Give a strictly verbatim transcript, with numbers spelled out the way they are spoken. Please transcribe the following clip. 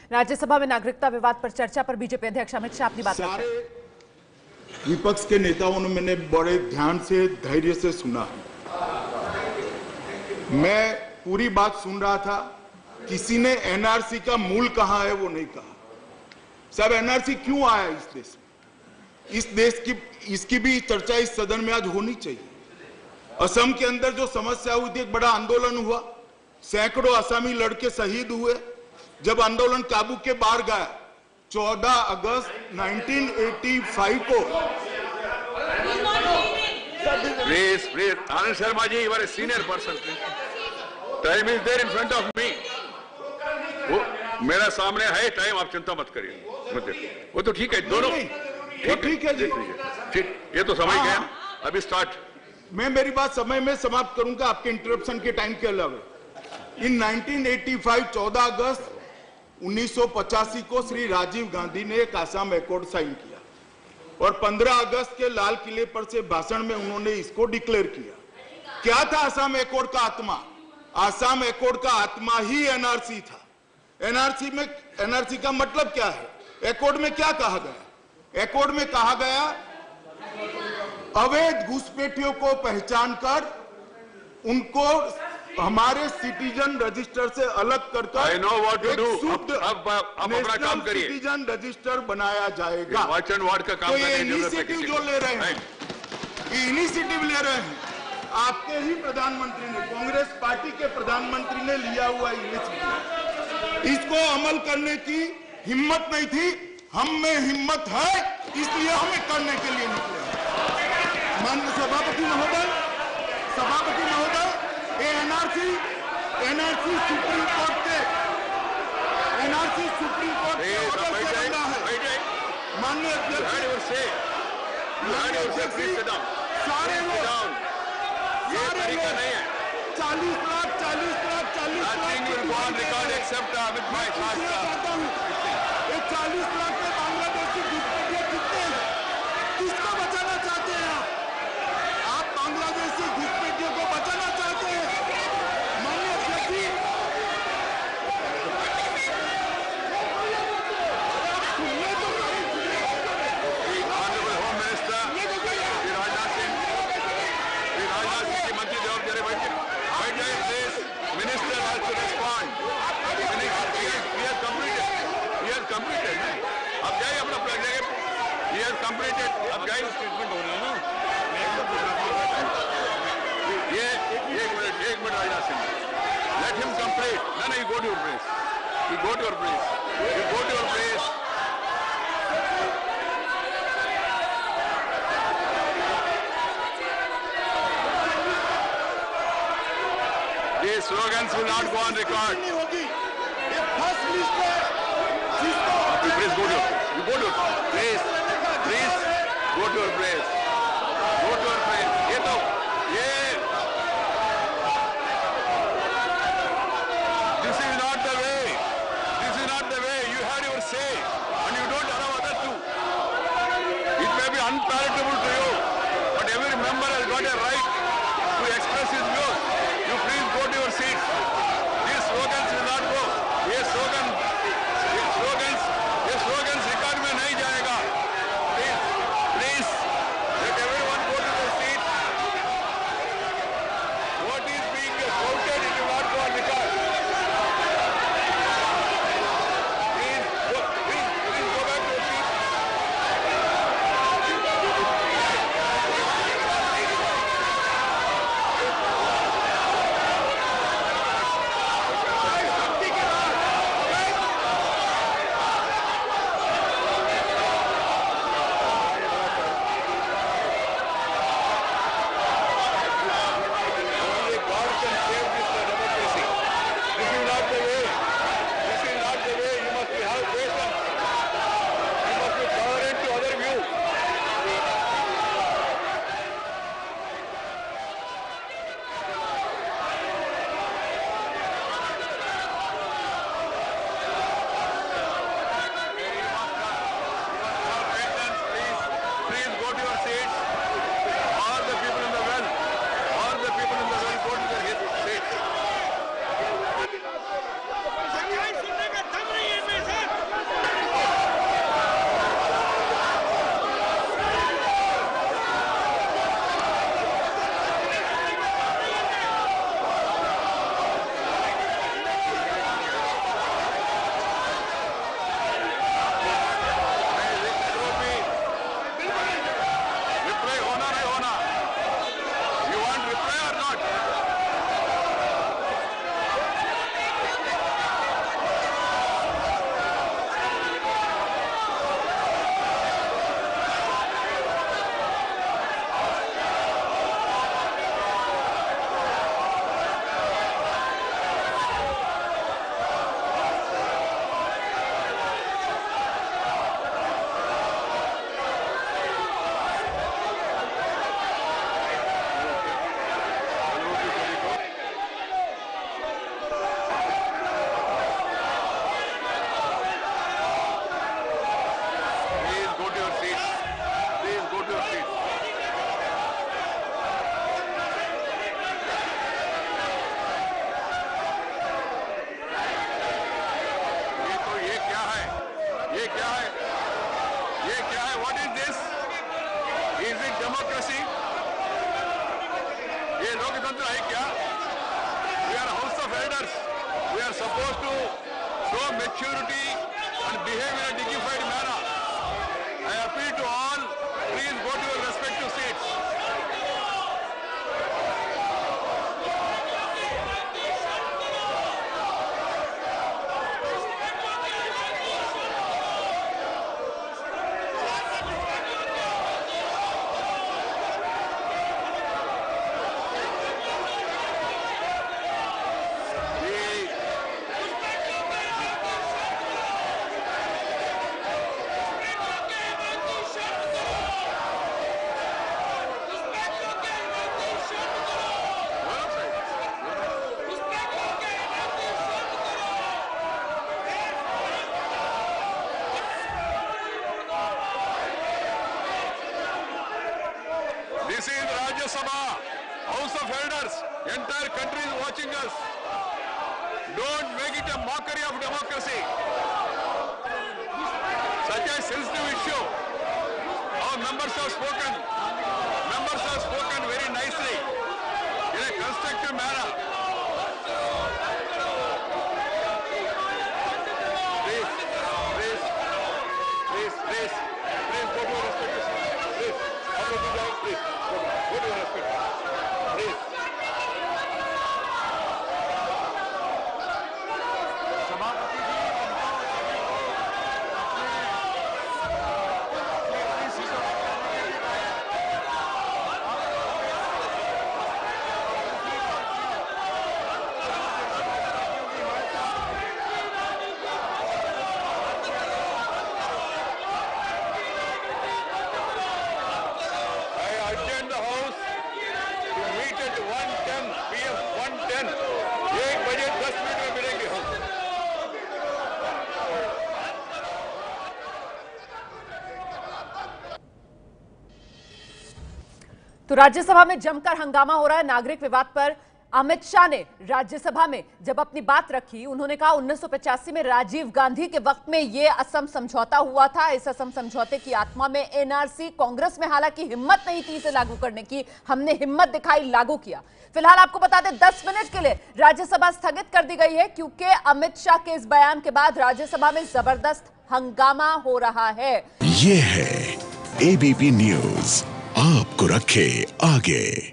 राज्यसभा में नागरिकता विवाद पर चर्चा पर बीजेपी अध्यक्ष अमित शाह अपनी बात रखते हैं। विपक्ष के नेताओं ने मैंने बड़े ध्यान से धैर्य से सुना। मैं पूरी बात सुन रहा था। किसी ने एनआरसी का मूल कहां है वो नहीं कहा। साहब, एनआरसी क्यों आया इस देश में? इस देश की इसकी भी चर्चा इस सदन में आज होनी चाहिए। असम के अंदर जो समस्या हुई थी, एक बड़ा आंदोलन हुआ, सैकड़ों असमी लड़के शहीद हुए। जब आंदोलन काबू के बाहर गया चौदह अगस्त उन्नीस सौ पचासी को। Please please Anand Sharma ji, you are a senior person, time is there in front of me. वो मेरा सामने है टाइम, आप चिंता मत करिए। मत देखो, वो तो ठीक है, दोनों ठीक है जी, ठीक। ये तो समझ गए। अभी स्टार्ट। मैं मेरी बात समय में समाप्त करूंगा, आपके इंटरप्शन के टाइम के अलावा। इन उन्नीस सौ पचासी चौदह अगस्त उन्नीस सौ पचासी को श्री राजीव गांधी ने एक आसाम एकॉर्ड साइन किया और पंद्रह अगस्त के लाल किले पर से भाषण में उन्होंने इसको डिक्लेयर किया। क्या था आसाम एकॉर्ड का आत्मा? आसाम एकॉर्ड का आत्मा ही एनआरसी था। एनआरसी में एनआरसी का मतलब क्या है? एकॉर्ड में क्या कहा गया? एकॉर्ड में कहा गया अवैध घुसपैठियों को पहचान कर उनको हमारे सिटीजन रजिस्टर से अलग कर कर I know what to do. शुद्ध अब अब अपना काम करिए। सिटीजन रजिस्टर बनाया जाएगा। वॉच एंड वार्ड का काम तो ये करने की जरूरत है इनिशिएटिव किसी जो को। ले रहे हैं, ये इनिशिएटिव ले रहे हैं, आपके ही प्रधानमंत्री ने, कांग्रेस पार्टी के प्रधानमंत्री ने लिया हुआ इनिशिएटिव। इसको अमल करने की हिम्मत नहीं थी। हम में हिम्मत है, इसलिए हमें करने के लिए निकले। माननीय सभापति महोदय, सभापति महोदय, ये एनआरसी एनआरसी सुप्रीम कोर्ट के एनआरसी सुप्रीम कोर्ट के ऑर्डर से बना है। माननीय अध्यक्ष, माननीय अध्यक्ष, सारे लोग ये तरीका नहीं है। चालीस लाख चालीस लाख चालीस lakh record except with my चाहता हूँ। ये चालीस लाख के बांग्लादेशी घुसपैठिए कितने हैं? किसको बचाना चाहते हैं आप? आप बांग्लादेशी घुसपैठियों को बचाना चाहते हैं? माननीय अध्यक्ष जी, सुनने तो honourable home minister Shri Rajnath Singh, Shri Rajnath Singh की मंत्री जवाब दे रहे। बैठ बैठ जाए please. Minister has to respond. He has completed. He has completed. अब जाइए अपना प्रोजेक्ट। He has completed. अब जाइए, स्टेटमेंट हो रही है ना। ये एक मिनट एक minute Rajnath Singh, let him complete. No, no, you go to your place. You go to your place. You go to your place. These slogans will not go on record. नहीं होगी। ये फर्स्ट लिस्ट है जिसको You please go to your place. You go to your place. Please go to your place. Go to your place. ये तो ये this is not the way. This is not the way. You had your say and you don't allow others to. It may be unpalatable to you, but every member has got a right to express his views. You please go to your seats. These slogans will not go. ये slogan, ये slogans, ये slogans record में नहीं जाएगा. Please, please, let everyone go to their seats. What is being quoted, it will not go on record. Please, go, please, please go back to your seats. शक्ति के बाद गणतंत्र है क्या? We are House of Elders. We are supposed to show maturity and behave in a dignified manner. I appeal to all, please go to your respective seats. This is Rajya Sabha, House of Elders. Entire country is watching us. Don't make it a mockery of democracy. Such a sensitive issue. Our members have spoken. Members have spoken very nicely in a constructive manner. Please, please, please, please, please go to your respective seats. Please, all of you guys, please, go to, go to your respective seats. Please. I urge the House to meet at one ten p m one ten. एक बजे दस minute में मिलेंगे हम. तो राज्यसभा में जमकर हंगामा हो रहा है नागरिक विवाद पर। अमित शाह ने राज्यसभा में जब अपनी बात रखी, उन्होंने कहा उन्नीस सौ पचासी में राजीव गांधी के वक्त में यह असम समझौता हुआ था। इस असम समझौते की आत्मा में एनआरसी, कांग्रेस में हालांकि हिम्मत नहीं थी इसे लागू करने की, हमने हिम्मत दिखाई, लागू किया। फिलहाल आपको बता दें दस मिनट के लिए राज्यसभा स्थगित कर दी गई है क्योंकि अमित शाह के इस बयान के बाद राज्यसभा में जबरदस्त हंगामा हो रहा है। ये है एबीपी न्यूज, आपको रखे आगे।